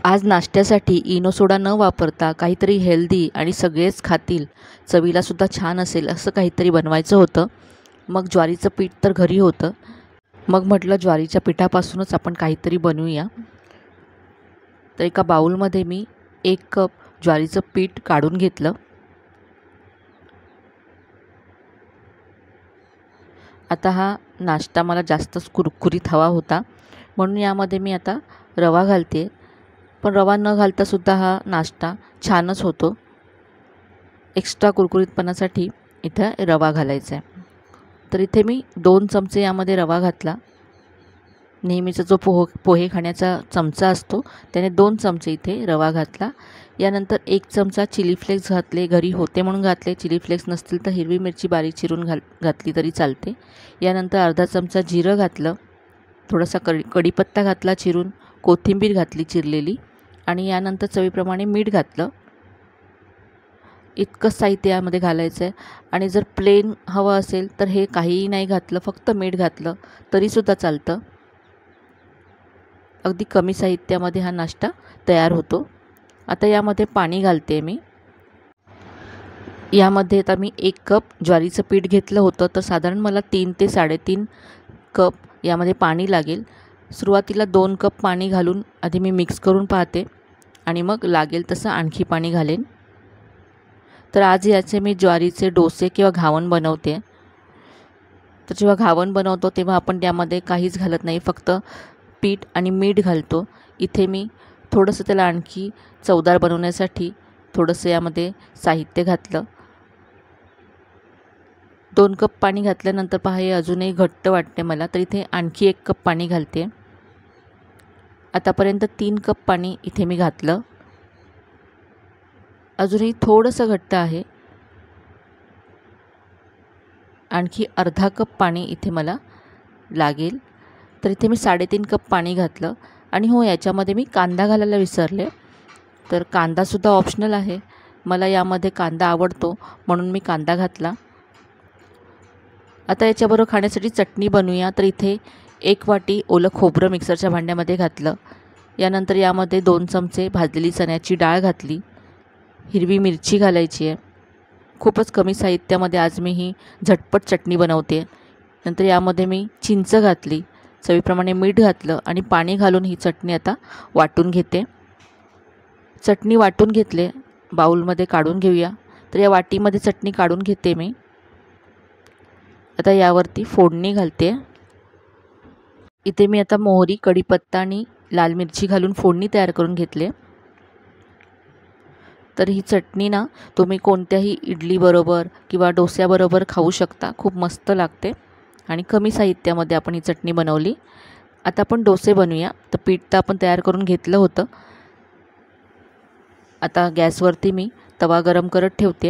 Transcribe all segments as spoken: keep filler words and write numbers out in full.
आज नाश्त्यासाठी Eno soda न वापरता काहीतरी हेल्दी आणि सगळेच खातील, चवीलासुद्धा छान असेल असं काहीतरी बनवायचं होतं. मग ज्वारीचं पीठ तर घरी होतं. मग म्हटलं ज्वारीच्या पिठापासूनच आपण काहीतरी बनवूया. तर एका बाउलमध्ये मी एक कप ज्वारीचं पीठ काढून घेतलं. आता हा नाश्ता मला जास्तच कुरकुरीत हवा होता, म्हणून यामध्ये मी आता रवा घालते. पण रवा न घालतासुद्धा हा नाश्ता छानच होतो. एक्स्ट्रा कुरकुरीतपणासाठी इथं रवा घालायचा आहे. तर इथे मी दोन चमचे यामध्ये रवा घातला. नेहमीचा जो पोह पोहे खाण्याचा चमचा असतो त्याने दोन चमचे इथे रवा घातला. यानंतर एक चमचा चिली फ्लेक्स घातले, घरी होते म्हणून घातले. चिली फ्लेक्स नसतील तर हिरवी मिरची बारीक चिरून घाल घातली तरी चालते. यानंतर अर्धा चमचा जिरं घातलं, थोडासा कडी कढीपत्ता घातला चिरून, कोथिंबीर घातली चिरलेली आणि यानंतर चवीप्रमाणे मीठ घातलं. इतकं साहित्य यामध्ये घालायचं आहे. आणि जर प्लेन हवं असेल तर हे काहीही नाही घातलं, फक्त मीठ घातलं तरीसुद्धा चालतं. अगदी कमी साहित्यामध्ये हा नाश्ता तयार होतो. आता यामध्ये पाणी घालते मी. यामध्ये आता मी एक कप ज्वारीचं पीठ घेतलं होतं, तर साधारण मला तीन ते साडेतीन कप यामध्ये पाणी लागेल. सुरुवातीला दोन कप पाणी घालून आधी मी मिक्स करून पाहते आणि मग लागेल तसं आणखी पाणी घालेन. तर आज याचे मी ज्वारीचे डोसे किंवा घावण बनवते. तर जेव्हा घावण बनवतो तेव्हा आपण त्यामध्ये काहीच घालत नाही, फक्त पीठ आणि मीठ घालतो. इथे मी थोडंसं त्याला आणखी चवदार बनवण्यासाठी थोडंसं यामध्ये साहित्य घातलं. दोन कप पाणी घातल्यानंतर पहा हे अजूनही घट्ट वाटते मला, तर इथे आणखी एक कप पाणी घालते. आतापर्यंत तीन कप पाणी इथे मी घातलं. अजूनही थोडंसं घट्ट आहे. आणखी अर्धा कप पाणी इथे मला लागेल. तर इथे मी साडेतीन कप पाणी घातलं. आणि हो, याच्यामध्ये मी कांदा घालायला विसरले. तर कांदासुद्धा ऑप्शनल आहे. मला यामध्ये कांदा आवडतो म्हणून मी कांदा घातला. आता याच्याबरोबर खाण्यासाठी चटणी बनवूया. तर इथे एक वाटी ओलं खोबरं मिक्सरच्या भांड्यामध्ये घातलं. यानंतर यामध्ये दोन चमचे भाजलेली चण्याची डाळ घातली. हिरवी मिरची घालायची आहे. खूपच कमी साहित्यामध्ये आज मी ही झटपट चटणी बनवते. नंतर यामध्ये मी चिंच घातली, चवीप्रमाणे मीठ घातलं आणि पाणी घालून ही चटणी आता वाटून घेते. चटणी वाटून घेतले, बाउलमध्ये काढून घेऊया. तर या वाटीमध्ये चटणी काढून घेते मी. आता यावरती फोडणी घालते. इथे मी आता मोहरी, कढीपत्ता आणि लाल मिरची घालून फोडणी तयार करून घेतले. तर ही चटणी ना तुम्ही कोणत्याही इडलीबरोबर किंवा डोस्याबरोबर खाऊ शकता. खूप मस्त लागते आणि कमी साहित्यामध्ये आपण ही चटणी बनवली. आता आपण डोसे बनवूया. तर पीठ तर आपण तयार करून घेतलं होतं. आता गॅसवरती मी तवा गरम करत ठेवते.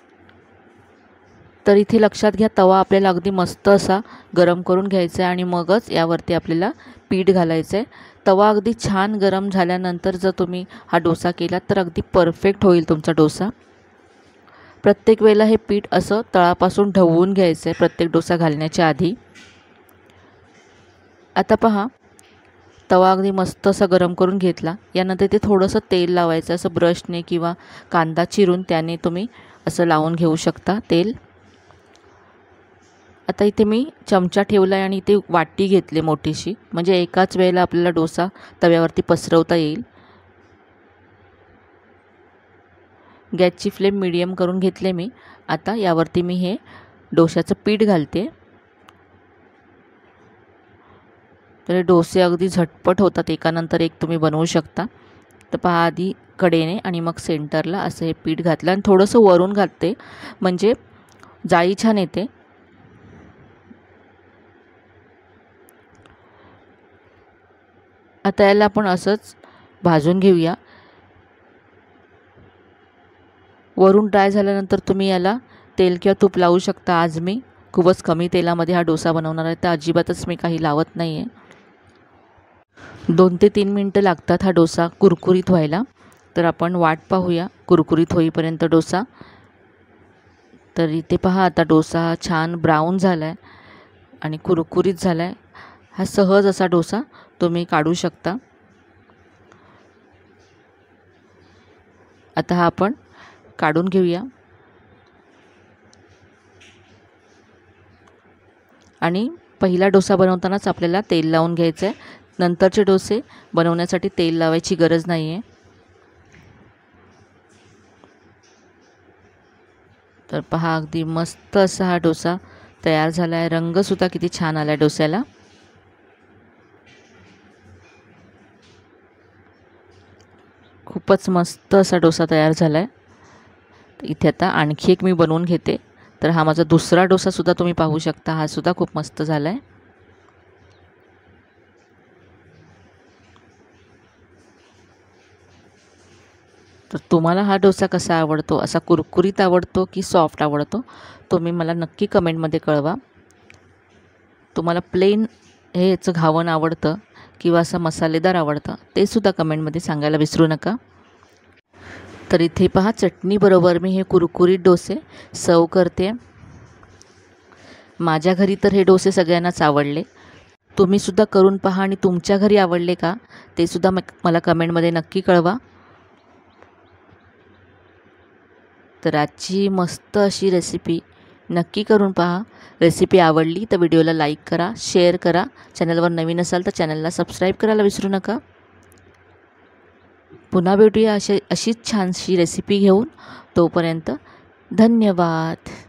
तर इथे लक्षात घ्या, तवा आपल्याला अगदी मस्त असा गरम करून घ्यायचा आहे आणि मगच यावरती आपल्याला पीठ घालायचं आहे. तवा अगदी छान गरम झाल्यानंतर जर तुम्ही हा डोसा केला तर अगदी परफेक्ट होईल तुमचा डोसा. प्रत्येक वेळेला हे पीठ असं तळापासून ढवळून घ्यायचं आहे प्रत्येक डोसा घालण्याच्या आधी. आता पहा, तवा अगदी मस्त असा गरम करून घेतला. यानंतर ते थोडंसं तेल लावायचं, असं ब्रशने किंवा कांदा चिरून त्याने तुम्ही असं लावून घेऊ शकता तेल. आता इथे मी चमचा ठेवला आहे आणि इथे वाटी घेतली मोठीशी, म्हणजे एकाच वेळेला आपल्याला डोसा तव्यावरती पसरवता येईल. गॅसची फ्लेम मीडियम करून घेतले मी. आता यावरती मी हे डोशाचं पीठ घालते. तर डोसे अगदी झटपट होतात, एकानंतर एक तुम्ही बनवू शकता. तर पहा, आधी कडेने आणि मग सेंटरला असं हे पीठ घातलं आणि थोडंसं वरून घालते म्हणजे जाळी छान येते. आता याला आपण असंच भाजून घेऊया. वरून ड्राय झाल्यानंतर तुम्ही याला तेल किंवा तूप लावू शकता. आज मी खूपच कमी तेलामध्ये हा डोसा बनवणार आहे, तर अजिबातच मी काही लावत नाही आहे. दोन ते तीन मिनटं लागतात हा डोसा कुरकुरीत व्हायला. तर आपण वाट पाहूया कुरकुरीत होईपर्यंत डोसा. तर इथे पहा, आता डोसा छान ब्राऊन झाला आहे आणि कुरकुरीत झाला आहे. हा सहज असा डोसा तुम्ही काढू शकता. आता हा आपण काढून घेऊया आणि पहिला डोसा बनवतानाच आपल्याला तेल लावून घ्यायचं आहे. नंतरचे डोसे बनवण्यासाठी तेल लावायची गरज नाही आहे. तर पहा, अगदी मस्त असा हा डोसा तयार झाला आहे. रंगसुद्धा किती छान आला आहे डोस्याला. खूपच मस्त असा डोसा तयार झाला आहे. इथे आता आणखी एक मी बनवून घेते. तर हा माझा दुसरा डोसासुद्धा तुम्ही पाहू शकता. हा सुद्धा खूप मस्त झाला आहे. तर तुम्हाला हा डोसा कसा आवडतो? असा कुरकुरीत आवडतो की सॉफ्ट आवडतो? तुम्ही मला नक्की कमेंटमध्ये कळवा. तुम्हाला प्लेन हे याचं घावण आवडतं किंवा असं मसालेदार आवडतं, ते सुद्धा कमेंटमध्ये सांगायला विसरू नका. तर इथे पहा, चटणीबरोबर मी हे कुरकुरीत डोसे सर्व करते. माझ्या घरी तर हे डोसे सगळ्यांनाच आवडले. तुम्हीसुद्धा करून पहा आणि तुमच्या घरी आवडले का ते सुद्धा मला कमेंटमध्ये नक्की कळवा. तर आजची मस्त अशी रेसिपी नक्की करून पहा. रेसिपी आवडली तर व्हिडिओला लाईक करा, शेअर करा. चॅनलवर नवीन असाल तर चॅनलला सबस्क्राईब करायला विसरू नका. पुन्हा भेटूया अशी अशीच छानशी रेसिपी घेऊन. तोपर्यंत धन्यवाद.